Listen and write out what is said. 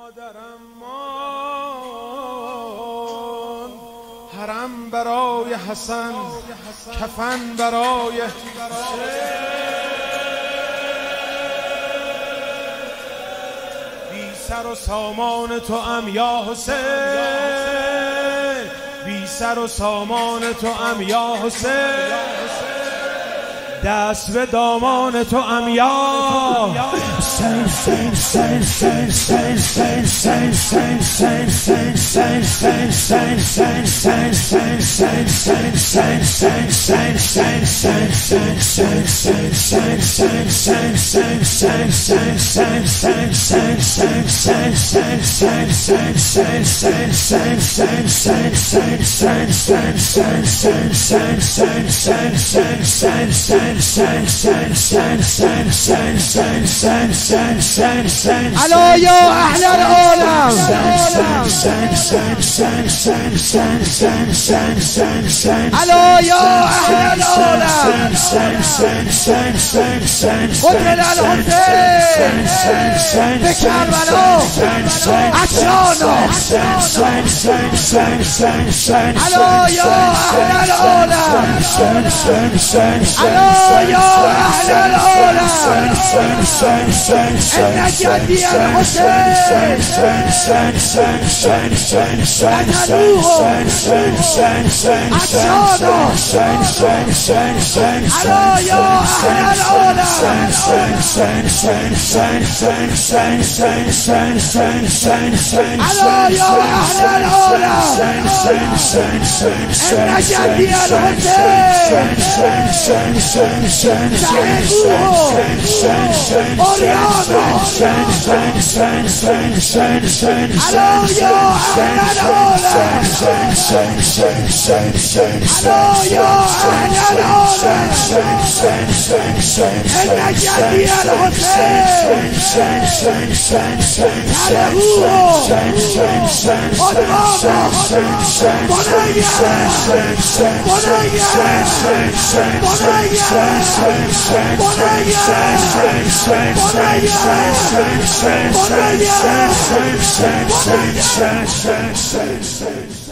مادرم مان حرم برای حسن، کفن برای بی سر و سامان تو ام یا حسین، بی سر و سامان تو ام یا حسین، دست به دامان تو ام یا حسین. ألا يا أهل العالم، ألا يا أهل العالم، قتل الحسين بكربلا عطشانا. ألا يا أهل العالم، ألا يا أهل العالم، إن جدي الحسين قتلوه عطشانا. ألا يا أهل العالم، ألا يا أهل العالم، إن جدي الحسين سحقوه أريانا. ألا يا أهل العالم، ألا يا أهل العالم، إن جدي الحسين سحقوه أريانا. بنية